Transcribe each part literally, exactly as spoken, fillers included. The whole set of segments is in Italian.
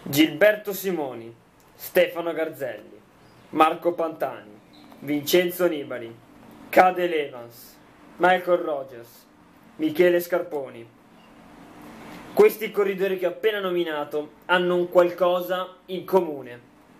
Gilberto Simoni, Stefano Garzelli, Marco Pantani, Vincenzo Nibali, Cadel Evans, Michael Rogers, Michele Scarponi. Questi corridori che ho appena nominato hanno un qualcosa in comune.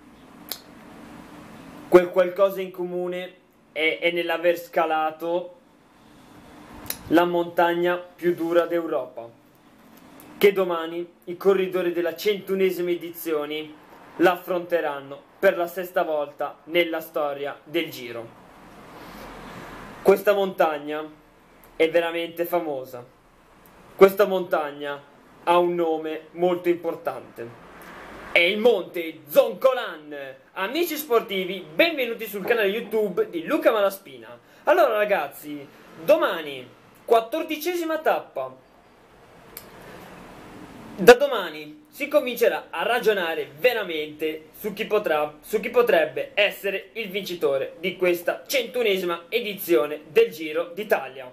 Quel qualcosa in comune è, è nell'aver scalato la montagna più dura d'Europa, che domani i corridori della centunesima edizione la affronteranno per la sesta volta nella storia del Giro. Questa montagna è veramente famosa. Questa montagna ha un nome molto importante. È il Monte Zoncolan. Amici sportivi, benvenuti sul canale YouTube di Luca Malaspina. Allora ragazzi, domani, quattordicesima tappa. Da domani si comincerà a ragionare veramente su chi, potrà, su chi potrebbe essere il vincitore di questa centunesima edizione del Giro d'Italia.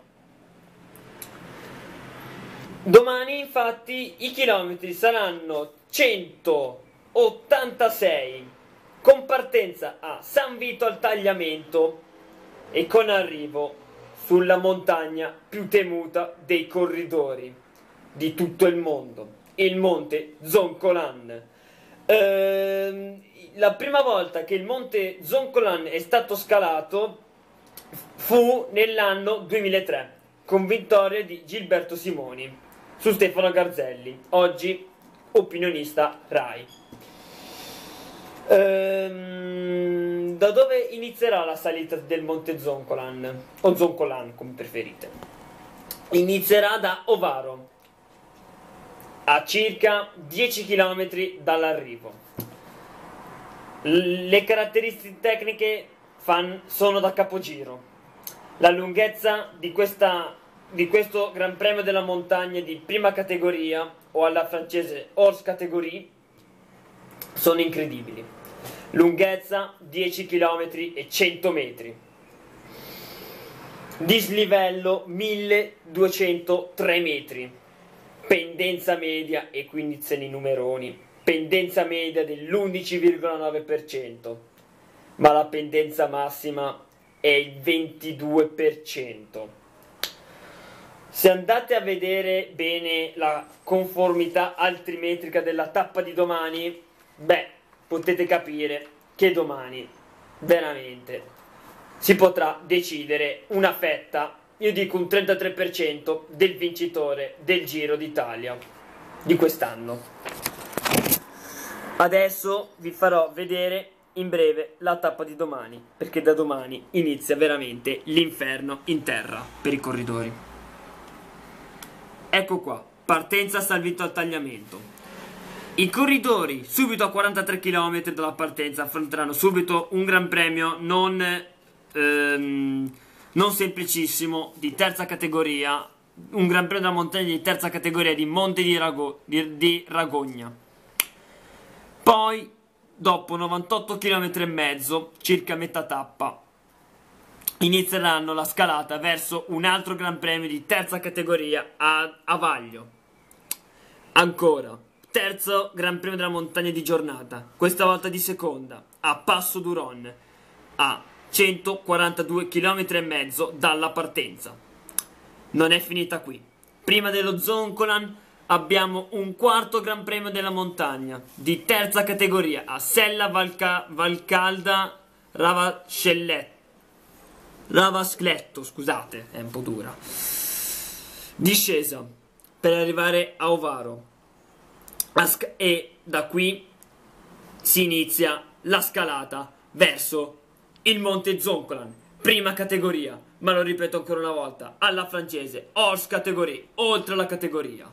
Domani infatti i chilometri saranno centottantasei con partenza a San Vito al Tagliamento e con arrivo sulla montagna più temuta dei corridori di tutto il mondo, il Monte Zoncolan. Ehm, la prima volta che il Monte Zoncolan è stato scalato fu nell'anno duemilatré con vittoria di Gilberto Simoni su Stefano Garzelli, oggi opinionista Rai. Ehm, da dove inizierà la salita del Monte Zoncolan, o Zoncolan come preferite? Inizierà da Ovaro, a circa dieci chilometri dall'arrivo. Le caratteristiche tecniche fan, sono da capogiro. La lunghezza di, questa, di questo Gran Premio della Montagna di prima categoria, o alla francese Hors Categorie, sono incredibili. Lunghezza dieci chilometri e cento metri. Dislivello milleduecentotre metri. Pendenza media, e qui iniziano i numeroni, pendenza media dell'undici virgola nove per cento, ma la pendenza massima è il ventidue per cento. Se andate a vedere bene la conformità altimetrica della tappa di domani, beh, potete capire che domani veramente si potrà decidere una fetta, io dico un trentatré per cento, del vincitore del Giro d'Italia di quest'anno. Adesso vi farò vedere in breve la tappa di domani, perché da domani inizia veramente l'inferno in terra per i corridori. Ecco qua, partenza San Vito al Tagliamento. I corridori subito a quarantatré chilometri dalla partenza affronteranno subito un Gran Premio non... Ehm, non semplicissimo, di terza categoria, un Gran Premio della montagna di terza categoria di Monte di, Rago, di, di Ragogna. Poi, dopo novantotto chilometri e mezzo, circa metà tappa, inizieranno la scalata verso un altro Gran Premio di terza categoria a, a Vaglio. Ancora, terzo Gran Premio della montagna di giornata, questa volta di seconda, a Passo d'Uron, a centoquarantadue chilometri e mezzo dalla partenza. Non è finita qui. Prima dello Zoncolan abbiamo un quarto Gran Premio della montagna di terza categoria a Sella Valca Valcalda Ravascelletto. Ravascletto, scusate, è un po' dura. Discesa per arrivare a Ovaro. E da qui si inizia la scalata verso il Monte Zoncolan, prima categoria, ma lo ripeto ancora una volta, alla francese, Hors Categorie, oltre la categoria.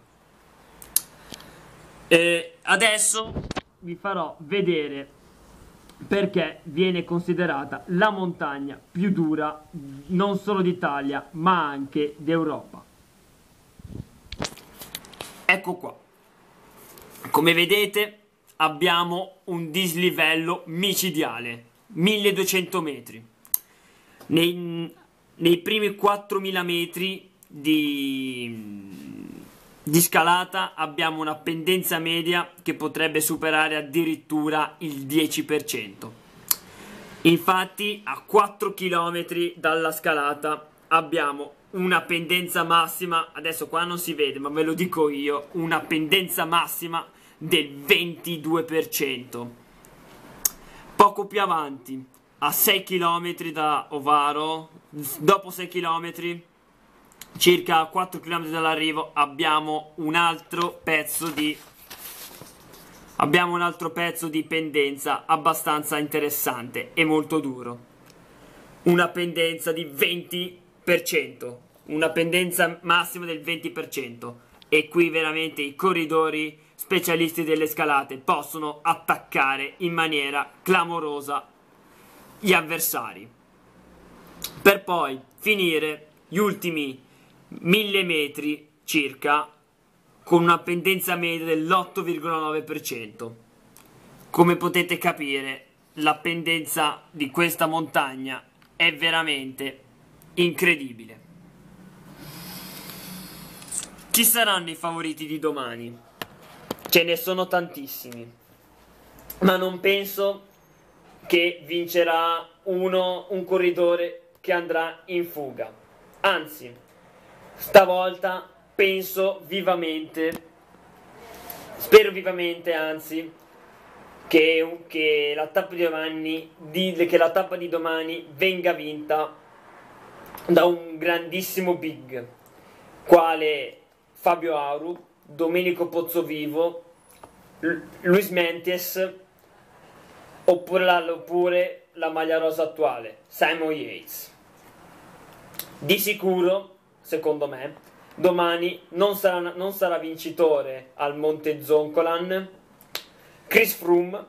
E adesso vi farò vedere perché viene considerata la montagna più dura non solo d'Italia, ma anche d'Europa. Ecco qua. Come vedete abbiamo un dislivello micidiale. milleduecento metri. Nei, nei primi quattromila metri di, di scalata abbiamo una pendenza media che potrebbe superare addirittura il dieci per cento. Infatti a quattro chilometri dalla scalata abbiamo una pendenza massima, adesso qua non si vede ma ve lo dico io, una pendenza massima del ventidue per cento. Poco più avanti, a sei chilometri da Ovaro, dopo sei chilometri, circa quattro chilometri dall'arrivo, abbiamo un altro pezzo di abbiamo un altro pezzo di pendenza abbastanza interessante e molto duro. Una pendenza di venti per cento, una pendenza massima del venti per cento, e qui veramente i corridori specialisti delle scalate possono attaccare in maniera clamorosa gli avversari, per poi finire gli ultimi mille metri circa con una pendenza media dell'otto virgola nove per cento. Come potete capire, la pendenza di questa montagna è veramente incredibile. Chi saranno i favoriti di domani? Ce ne sono tantissimi, ma non penso che vincerà uno, un corridore che andrà in fuga. Anzi, stavolta penso vivamente, spero vivamente anzi, che, che, la tappa di domani, di, che la tappa di domani venga vinta da un grandissimo big, quale Fabio Aru, Domenico Pozzovivo, Luis Mentiez, oppure la, oppure la maglia rosa attuale, Simon Yates. Di sicuro, secondo me, domani non sarà, non sarà vincitore al Monte Zoncolan Chris Froome.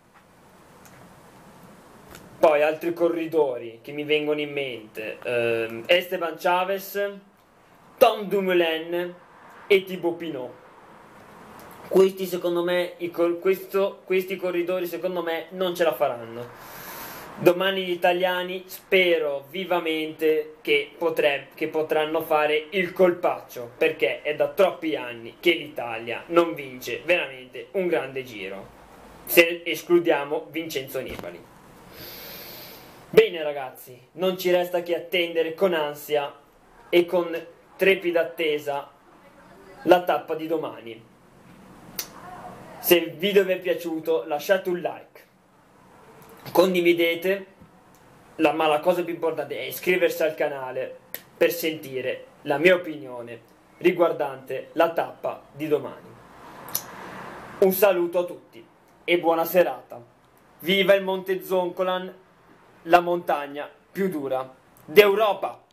Poi altri corridori che mi vengono in mente, eh, Esteban Chaves, Tom Dumoulin e Thibaut Pinot. Questi secondo me, i, questo, questi corridori secondo me non ce la faranno. Domani gli italiani spero vivamente che, potre, che potranno fare il colpaccio, perché è da troppi anni che l'Italia non vince veramente un grande giro, se escludiamo Vincenzo Nibali. Bene ragazzi, non ci resta che attendere con ansia e con trepida attesa la tappa di domani. Se il video vi è piaciuto lasciate un like, condividete, la, ma la cosa più importante è iscriversi al canale per sentire la mia opinione riguardante la tappa di domani. Un saluto a tutti e buona serata. Viva il Monte Zoncolan, la montagna più dura d'Europa!